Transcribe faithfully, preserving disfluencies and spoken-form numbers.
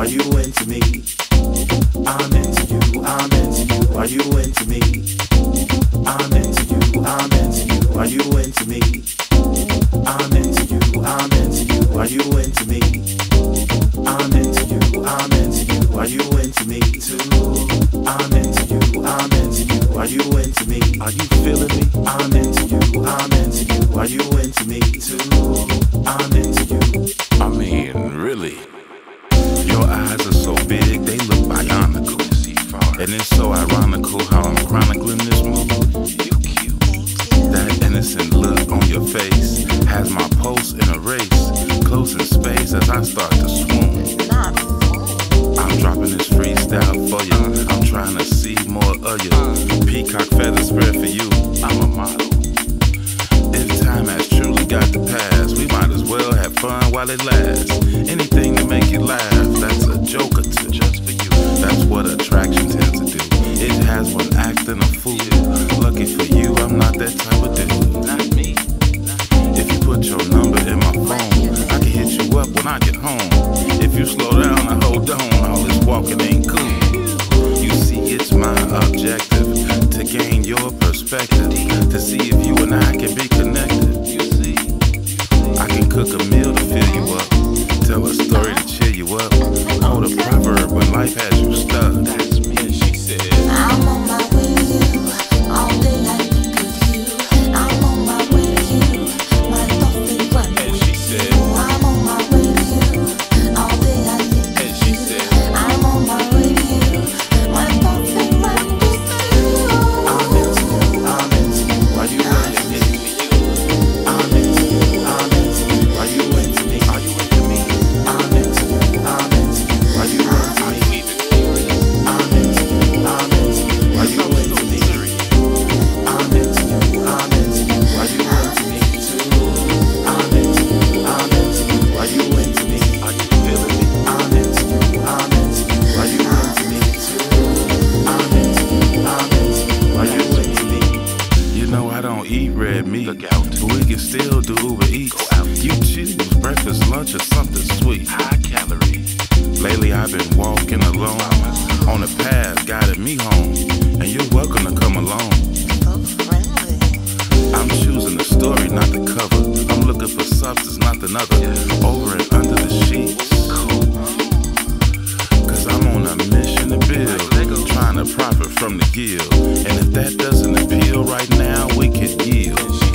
you into me? I'm into you, I'm into you. Are you into me? I'm into you, I'm into you. Are you into me? I'm into you, I'm into you. Are you into me? I'm into you, I'm into you. Are you into me too? I'm into you, I'm into you. Are you into me? Are you feeling me? I'm into you, I'm into you. Are you into me too? I'm into you. I mean, really? Your eyes are so big, they look bionical. And it's so ironical how I'm chronicling this movie. You cute. That innocent look on your face has my pulse in a race, closing space as I start to swoon. I'm dropping this freestyle for you. I'm trying to see more of you. Peacock feathers spread for you. I'm a model. If time has truly got to pass, we might as well have fun while it lasts. Anything to make you laugh, that's a joke or two. Just for you. That's what attraction tends to do. It has one acting a fool. Lucky for you, I'm not that type of dude. Not me. If you put your number in my phone, I can hit you up when I get home. If you slow down and hold on, all this walking ain't cool. You see, it's my objective to gain your perspective, to see if you and I can be connected. You see, I can cook a meal to fill you up, tell a story to cheer you up, quote a proverb when life has you stuck. That's me, and she said, I'm on my way to you, all day I think of you. I'm on my way to you, my thoughts they run and with she you. said, I'm on my way to you, all day I think and of she you. said, I'm on my way to you, my thoughts they run with you. I'm into you, I'm into you. Are you into me? I'm into you, I'm into you. Are you into me? Are you into me? I'm into you, I'm into you. Are you into me? I'm into you, I'm into you. Are you into me? I'm into you, I'm into you. Are you into me too? I'm into you, I'm into you. Are you into me? Are you feeling me? I'm into you, I'm into you. Are you into me too? I'm into you, I'm into you. Are you into me? you know I don't eat red meat, but we can still do Uber Eats. You choose breakfast, lunch, or something sweet. High calorie. Lately I've been walking alone on the path guiding me home, and you're welcome to come along. So friendly. I'm choosing the story, not the cover. I'm looking for substance, not another. Over and under the sheets. Cause I'm on a mission to build, trying to profit from the guild. And if that doesn't appeal right now, we could yield.